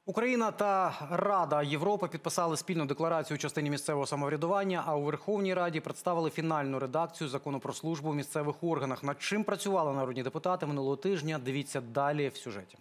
Україна та Рада Європи підписали спільну декларацію у частині місцевого самоврядування, а у Верховній Раді представили фінальну редакцію Закону про службу в місцевих органах. Над чим працювали народні депутати минулого тижня, дивіться далі в сюжеті.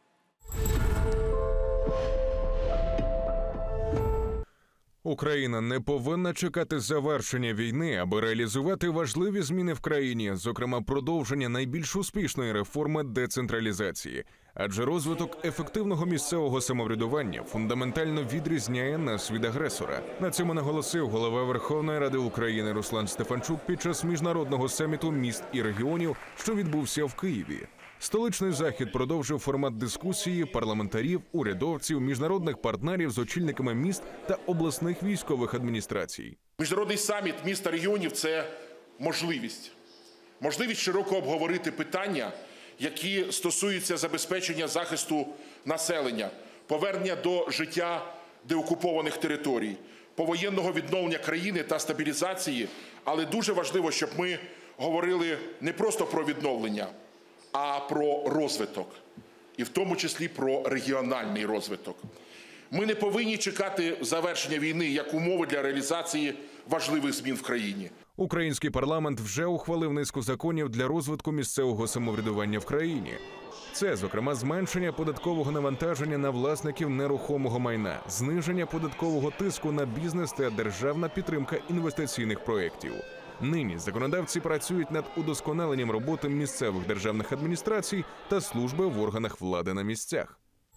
Україна не повинна чекати завершення війни, аби реалізувати важливі зміни в країні, зокрема продовження найбільш успішної реформи децентралізації. Адже розвиток ефективного місцевого самоврядування фундаментально відрізняє нас від агресора. На цьому наголосив голова Верховної Ради України Руслан Стефанчук під час міжнародного саміту міст і регіонів, що відбувся в Києві. Столичний захід продовжив формат дискусії парламентарів, урядовців, міжнародних партнерів з очільниками міст та обласних військових адміністрацій. Міжнародний саміт міст та регіонів – це можливість. Можливість широко обговорити питання, які стосуються забезпечення захисту населення, повернення до життя деокупованих територій, повоєнного відновлення країни та стабілізації. Але дуже важливо, щоб ми говорили не просто про відновлення, а про розвиток, і в тому числі про регіональний розвиток. Ми не повинні чекати завершення війни як умови для реалізації важливих змін в країні. Український парламент вже ухвалив низку законів для розвитку місцевого самоврядування в країні. Це, зокрема, зменшення податкового навантаження на власників нерухомого майна, зниження податкового тиску на бізнес та державна підтримка інвестиційних проєктів. Нині законодавці працюють над удосконаленням роботи місцевих державних адміністрацій та служби в органах влади на місцях.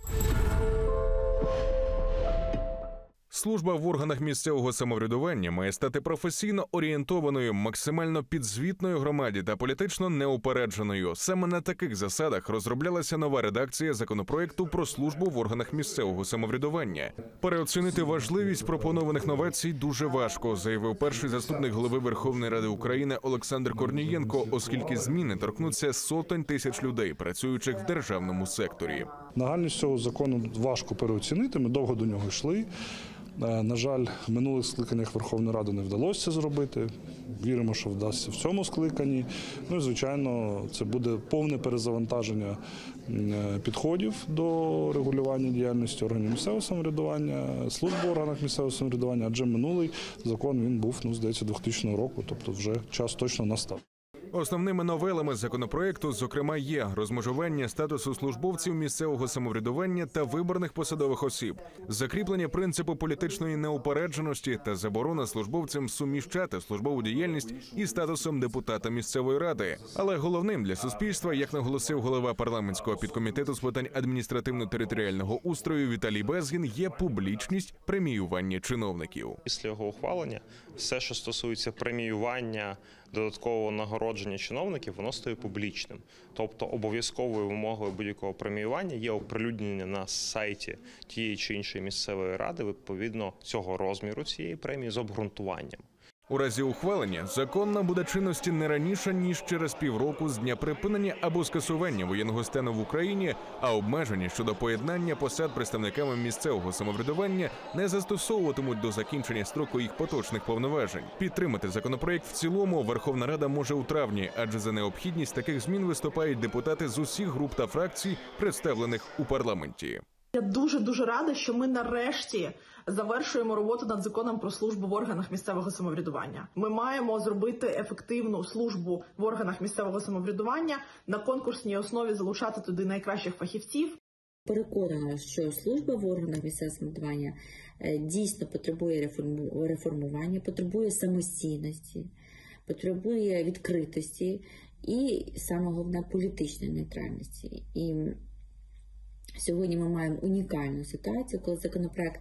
Служба в органах місцевого самоврядування має стати професійно орієнтованою, максимально підзвітною громаді та політично неупередженою. Саме на таких засадах розроблялася нова редакція законопроекту про службу в органах місцевого самоврядування. Переоцінити важливість пропонованих новацій дуже важко, заявив перший заступник голови Верховної Ради України Олександр Корнієнко, оскільки зміни торкнуться сотень тисяч людей, працюючих в державному секторі. Нагальність цього закону важко переоцінити, ми довго до нього йшли. На жаль, в минулих скликаннях Верховної Ради не вдалося це зробити. Віримо, що вдасться в цьому скликанні. Ну і, звичайно, це буде повне перезавантаження підходів до регулювання діяльності органів місцевого самоврядування, служб в органах місцевого самоврядування, адже минулий закон, він був, здається, 2000 року, тобто вже час точно настав. Основними новелами законопроекту, зокрема, є розмежування статусу службовців місцевого самоврядування та виборних посадових осіб, закріплення принципу політичної неупередженості та заборона службовцям суміщати службову діяльність із статусом депутата місцевої ради. Але головним для суспільства, як наголосив голова парламентського підкомітету з питань адміністративно-територіального устрою Віталій Безгін, є публічність преміювання чиновників. Після його ухвалення все, що стосується преміювання, додаткового нагородження чиновників, воно стає публічним. Тобто обов'язковою вимогою будь-якого преміювання є оприлюднення на сайті тієї чи іншої місцевої ради відповідно цього розміру цієї премії з обґрунтуванням. У разі ухвалення закон набуде чинності не раніше, ніж через півроку з дня припинення або скасування воєнного стану в Україні, а обмеження щодо поєднання посад представниками місцевого самоврядування не застосовуватимуть до закінчення строку їх поточних повноважень. Підтримати законопроект в цілому Верховна Рада може у травні, адже за необхідність таких змін виступають депутати з усіх груп та фракцій, представлених у парламенті. Я дуже рада, що ми нарешті завершуємо роботу над законом про службу в органах місцевого самоврядування. Ми маємо зробити ефективну службу в органах місцевого самоврядування, на конкурсній основі залучати туди найкращих фахівців. Переконана, що служба в органах місцевого самоврядування дійсно потребує реформування, потребує самостійності, потребує відкритості і, саме головне, політичної нейтральності. І сьогодні ми маємо унікальну ситуацію, коли законопроект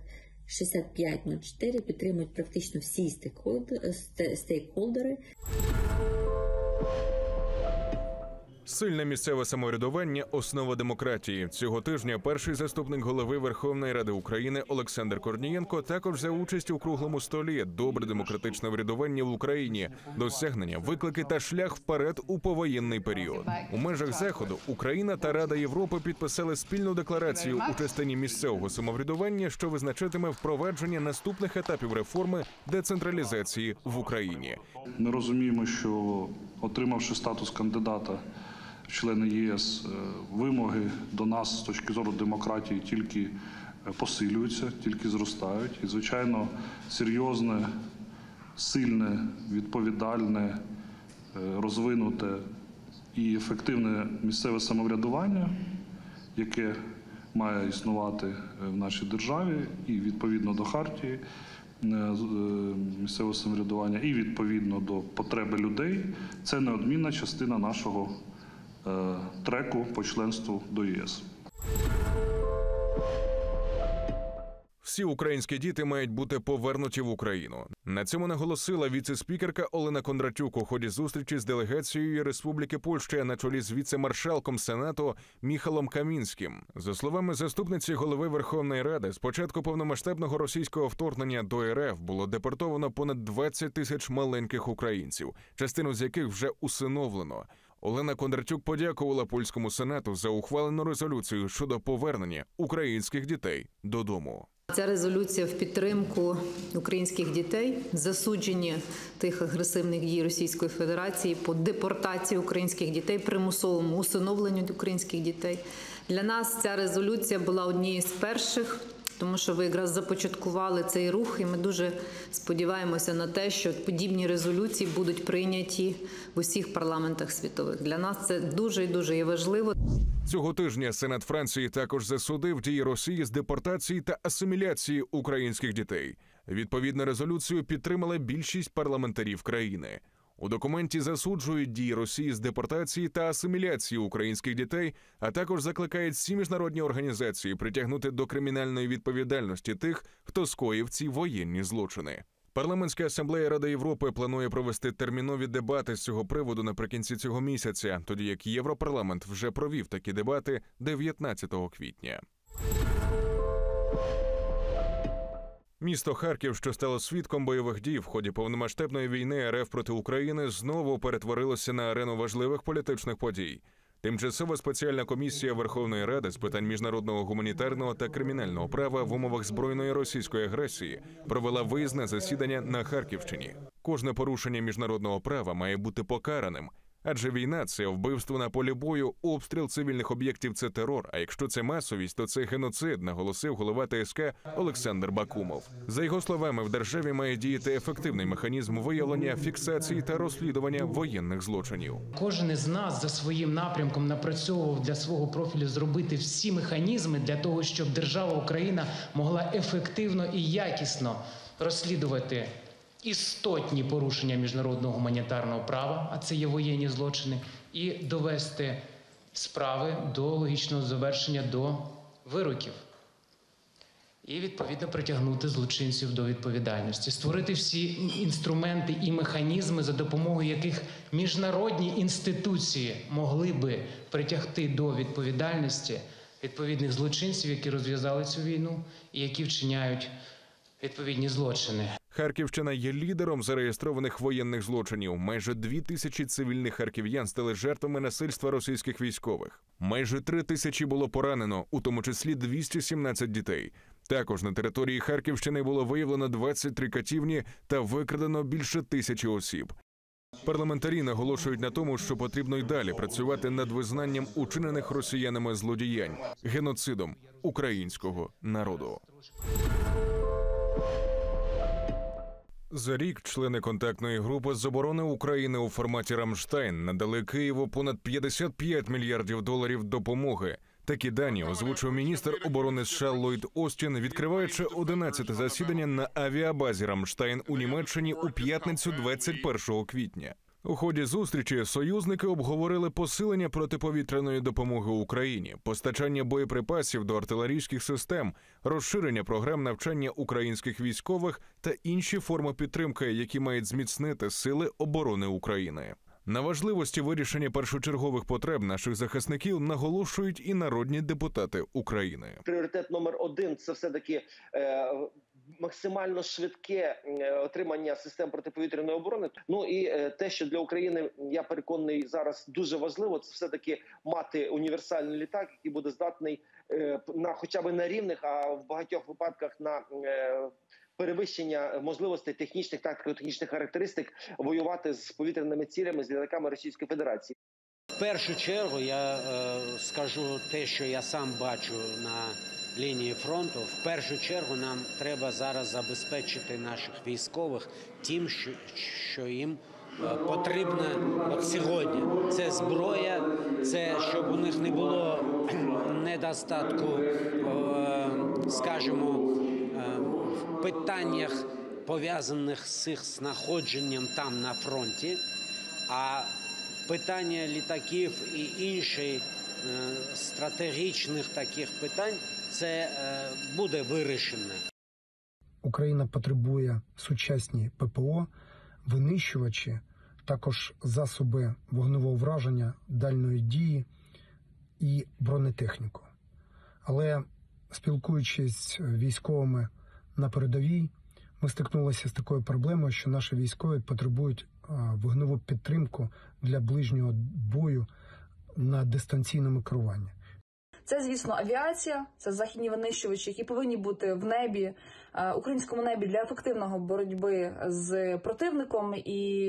6504 підтримують практично всі стейкхолдери. Сильне місцеве самоврядування – основа демократії. Цього тижня перший заступник голови Верховної Ради України Олександр Корнієнко також взяв участь у круглому столі «Добре демократичне врядування в Україні. Досягнення, виклики та шлях вперед у повоєнний період». У межах заходу Україна та Рада Європи підписали спільну декларацію у частині місцевого самоврядування, що визначатиме впровадження наступних етапів реформи децентралізації в Україні. Ми розуміємо, що отримавши статус кандидата в члени ЄС, вимоги до нас з точки зору демократії тільки посилюються, тільки зростають. І, звичайно, серйозне, сильне, відповідальне, розвинуте і ефективне місцеве самоврядування, яке має існувати в нашій державі і відповідно до хартії місцевого самоврядування, і відповідно до потреби людей, це неодмінна частина нашого треку по членству до ЄС. Всі українські діти мають бути повернуті в Україну. На цьому наголосила віце-спікерка Олена Кондратюк у ході зустрічі з делегацією Республіки Польща на чолі з віце-маршалком Сенату Міхалом Камінським. За словами заступниці голови Верховної Ради, з початку повномасштабного російського вторгнення до РФ було депортовано понад 20 тисяч маленьких українців, частину з яких вже усиновлено. Олена Кондратюк подякувала польському Сенату за ухвалену резолюцію щодо повернення українських дітей додому. Ця резолюція в підтримку українських дітей, засудження тих агресивних дій Російської Федерації по депортації українських дітей, примусовому усиновленню українських дітей. Для нас ця резолюція була однією з перших, тому що ви якраз започаткували цей рух, і ми дуже сподіваємося на те, що подібні резолюції будуть прийняті в усіх парламентах світових. Для нас це дуже і дуже є важливо. Цього тижня Сенат Франції також засудив дії Росії з депортації та асиміляції українських дітей. Відповідну резолюцію підтримала більшість парламентарів країни. У документі засуджують дії Росії з депортації та асиміляції українських дітей, а також закликають всі міжнародні організації притягнути до кримінальної відповідальності тих, хто скоїв ці воєнні злочини. Парламентська асамблея Ради Європи планує провести термінові дебати з цього приводу наприкінці цього місяця, тоді як Європарламент вже провів такі дебати 19 квітня. Місто Харків, що стало свідком бойових дій в ході повномасштабної війни РФ проти України, знову перетворилося на арену важливих політичних подій. Тимчасова спеціальна комісія Верховної Ради з питань міжнародного гуманітарного та кримінального права в умовах збройної російської агресії провела виїзне засідання на Харківщині. Кожне порушення міжнародного права має бути покараним, адже війна – це вбивство на полі бою, обстріл цивільних об'єктів – це терор, а якщо це масовість, то це геноцид, наголосив голова ТСК Олександр Бакумов. За його словами, в державі має діяти ефективний механізм виявлення, фіксації та розслідування воєнних злочинів. Кожен із нас за своїм напрямком напрацьовував для свого профілю зробити всі механізми для того, щоб держава Україна могла ефективно і якісно розслідувати істотні порушення міжнародного гуманітарного права, а це є воєнні злочини, і довести справи до логічного завершення, до вироків. І, відповідно, притягнути злочинців до відповідальності. Створити всі інструменти і механізми, за допомогою яких міжнародні інституції могли би притягти до відповідальності відповідних злочинців, які розв'язали цю війну і які вчиняють відповідні злочини. Харківщина є лідером зареєстрованих воєнних злочинів. Майже 2000 цивільних харків'ян стали жертвами насильства російських військових. Майже 3000 було поранено, у тому числі 217 дітей. Також на території Харківщини було виявлено 23 катівні та викрадено більше 1000 осіб. Парламентарі наголошують на тому, що потрібно й далі працювати над визнанням учинених росіянами злодіянь, геноцидом українського народу. За рік члени контактної групи з оборони України у форматі «Рамштайн» надали Києву понад 55 мільярдів доларів допомоги. Такі дані озвучив міністр оборони США Ллойд Остін, відкриваючи 11-те засідання на авіабазі «Рамштайн» у Німеччині у п'ятницю 21 квітня. У ході зустрічі союзники обговорили посилення протиповітряної допомоги Україні, постачання боєприпасів до артилерійських систем, розширення програм навчання українських військових та інші форми підтримки, які мають зміцнити сили оборони України. На важливості вирішення першочергових потреб наших захисників наголошують і народні депутати України. Пріоритет номер 1 – це все-таки максимально швидке отримання систем протиповітряної оборони. Ну і те, що для України, я переконаний, зараз дуже важливо, це все-таки мати універсальний літак, який буде здатний хоча б на рівних, а в багатьох випадках на перевищення можливостей технічних, тактико-технічних характеристик воювати з повітряними цілями, з літаками Російської Федерації. В першу чергу я скажу те, що я сам бачу на лінії фронту, в першу чергу нам треба зараз забезпечити наших військових тим, що їм потрібно от сьогодні. Це зброя, це щоб у них не було недостатку, скажімо, в питаннях, пов'язаних з їх знаходженням там на фронті, а питання літаків і інших стратегічних таких питань це буде вирішено. Україна потребує сучасні ППО, винищувачі, також засоби вогневого враження, дальної дії і бронетехніку. Але спілкуючись з військовими на передовій, ми стикнулися з такою проблемою, що наші військові потребують вогневу підтримку для ближнього бою на дистанційному керуванні. Це, звісно, авіація, це західні винищувачі, які повинні бути в небі, українському небі для ефективної боротьби з противником. І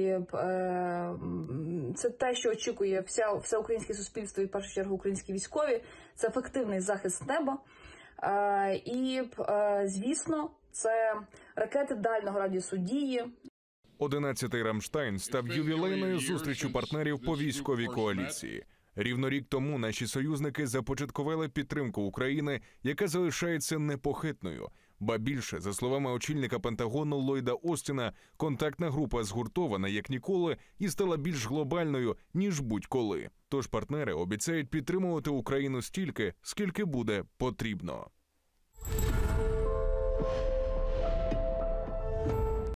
це те, що очікує все українське суспільство і, в першу чергу, українські військові. Це ефективний захист неба. І, звісно, це ракети дальнього радіусу дії. 11-й Рамштайн став ювілейною зустрічю партнерів по військовій коаліції. Рівно рік тому наші союзники започаткували підтримку України, яка залишається непохитною. Ба більше, за словами очільника Пентагону Ллойда Остіна, контактна група згуртована як ніколи і стала більш глобальною, ніж будь-коли. Тож партнери обіцяють підтримувати Україну стільки, скільки буде потрібно.